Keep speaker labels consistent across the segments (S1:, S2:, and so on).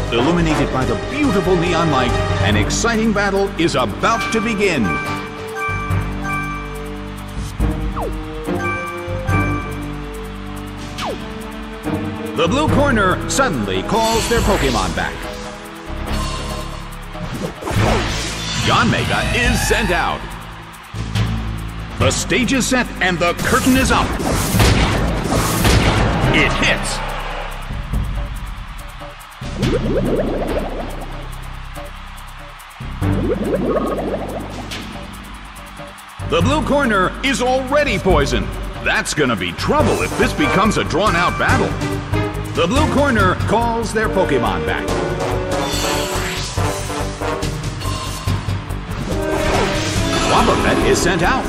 S1: Illuminated by the beautiful neon light, an exciting battle is about to begin. The blue corner suddenly calls their Pokémon back. Yanmega is sent out. The stage is set and the curtain is up. It hits. The blue corner is already poisoned. That's gonna be trouble if this becomes a drawn-out battle. The blue corner calls their Pokémon back. Wobbuffet is sent out.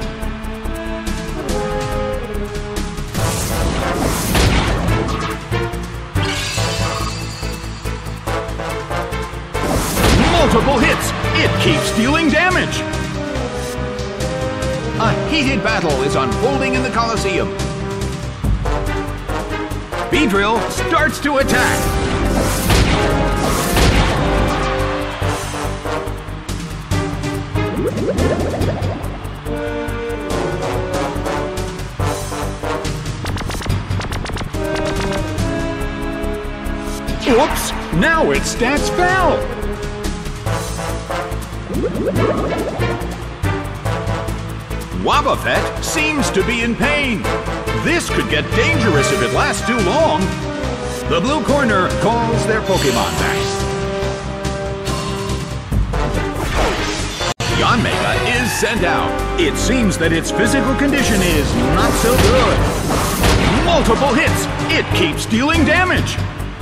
S1: Multiple hits! It keeps dealing damage! A heated battle is unfolding in the Colosseum. Beedrill starts to attack. Whoops! Now its stats fell! Wobbuffet seems to be in pain. This could get dangerous if it lasts too long. The blue corner calls their Pokémon back. Yanmega is sent out. It seems that its physical condition is not so good. Multiple hits. It keeps dealing damage.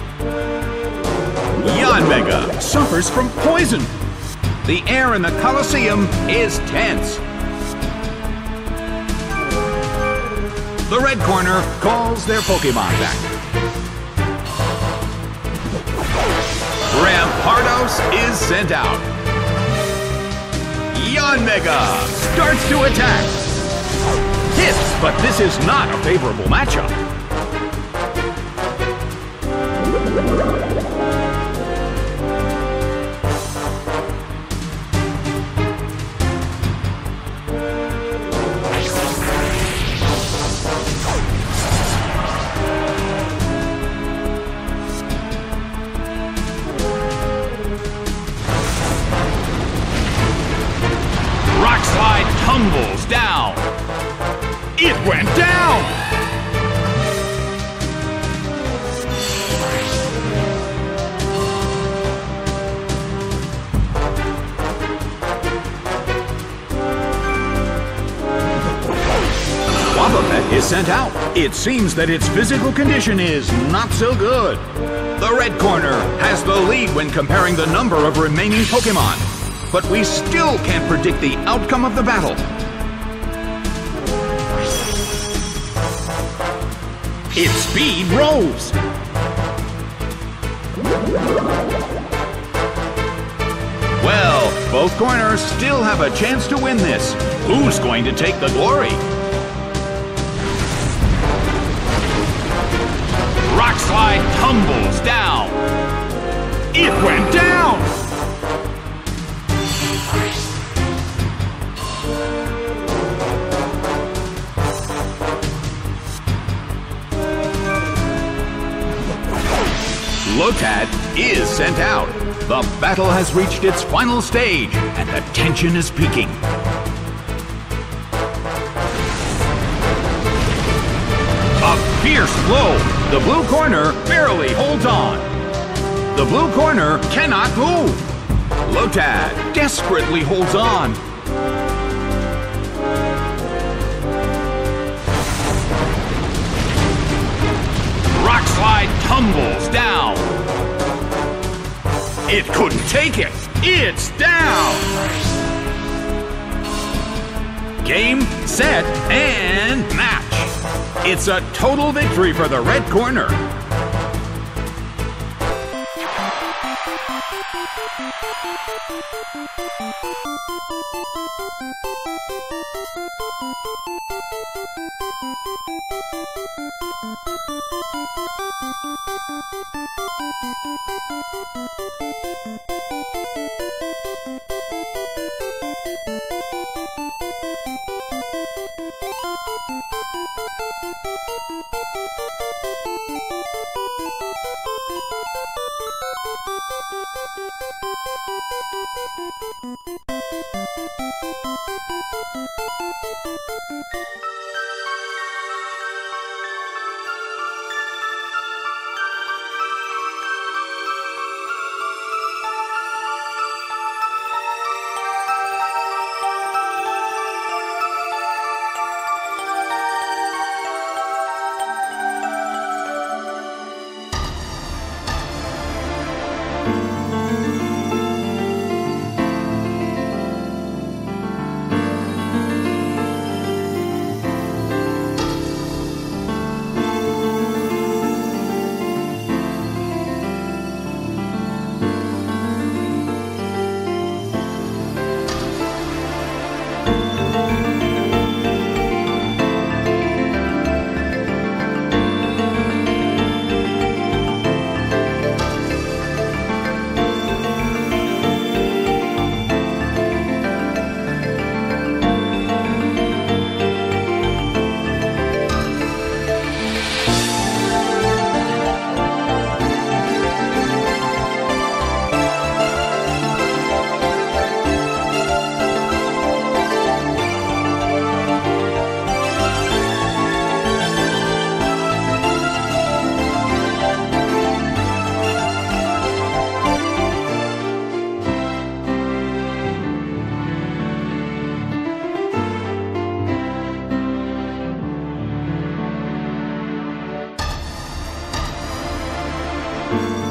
S1: Yanmega suffers from poison. The air in the Colosseum is tense. The red corner calls their Pokémon back. Rampardos is sent out. Yanmega starts to attack. Hits, but this is not a favorable matchup. Tumbles down. It went down! Wobbuffet is sent out. It seems that its physical condition is not so good. The red corner has the lead when comparing the number of remaining Pokémon. But we still can't predict the outcome of the battle. Its speed rose. Well, both corners still have a chance to win this. Who's going to take the glory? Rockslide tumbles down. It went down! Lotad is sent out. The battle has reached its final stage, and the tension is peaking. A fierce blow. The blue corner barely holds on. The blue corner cannot move. Lotad desperately holds on. Rockslide tumbles down. It couldn't take it. It's down. Game, set, and match. It's a total victory for the red corner.
S2: you